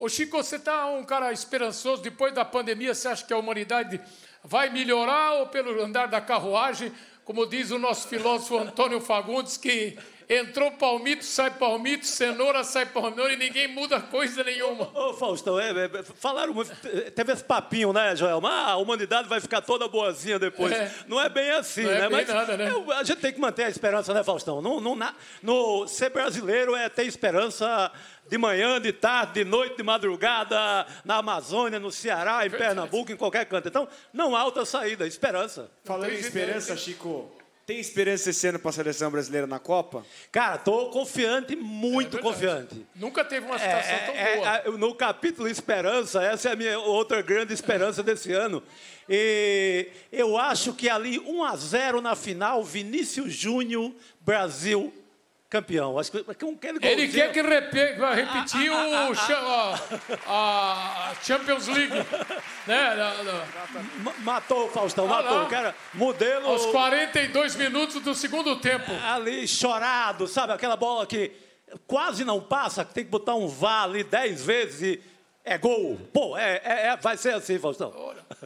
Ô, Chico, você tá um cara esperançoso. Depois da pandemia, você acha que a humanidade vai melhorar ou pelo andar da carruagem? Como diz o nosso filósofo Antônio Fagundes, que entrou palmito, sai palmito, cenoura, sai cenoura e ninguém muda coisa nenhuma. Ô, Faustão, falaram muito, teve esse papinho, né, Joel? Mas a humanidade vai ficar toda boazinha depois. Não é bem assim, não né? É bem Mas nada, né? a gente tem que manter a esperança, né, Faustão? Ser brasileiro é ter esperança de manhã, de tarde, de noite, de madrugada, na Amazônia, no Ceará, em Pernambuco, em qualquer canto. Então, não há outra saída, esperança. Falando em esperança, Chico, tem esperança esse ano para a seleção brasileira na Copa? Cara, tô confiante, muito confiante. Nunca teve uma situação tão boa. No capítulo Esperança, essa é a minha outra grande esperança desse ano. E eu acho que ali 1-0 na final, Vinícius Júnior, Brasil campeão. Acho que ele quer que repetir a Champions League. Né? Matou o Faustão, matou. O cara, modelo... Aos 42 minutos do segundo tempo. Ali, chorado, sabe? Aquela bola que quase não passa, que tem que botar um VAR ali 10 vezes e é gol. Pô, vai ser assim, Faustão.